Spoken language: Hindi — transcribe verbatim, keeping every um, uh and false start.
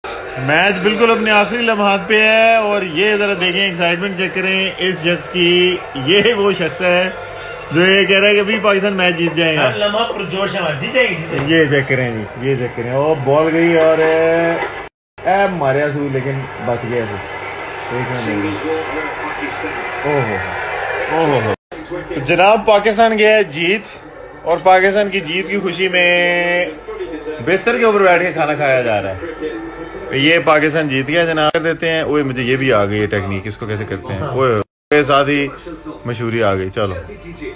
मैच बिल्कुल अपने आखिरी लम्हात पे है और ये जरा देखें, एक्साइटमेंट चेक करें इस शख्स की। ये वो शख्स है जो ये कह रहा है कि अभी पाकिस्तान मैच जीत जाएगा। लम्हा पुरजोश है, जीतेगी। ये चेक करें जी, ये चेक करें। और बॉल गई और ए मारिया सू, लेकिन बच गया सू। ओहो ओहो। तो जनाब पाकिस्तान गया है जीत, और पाकिस्तान की जीत की खुशी में बिस्तर के ऊपर बैठ के खाना खाया जा रहा है। ये पाकिस्तान जीत गया जनाब। कर देते हैं। ओए मुझे ये भी आ गई है टेक्निक, इसको कैसे करते हैं। ओए साथ ही मशहूरी आ गई। चलो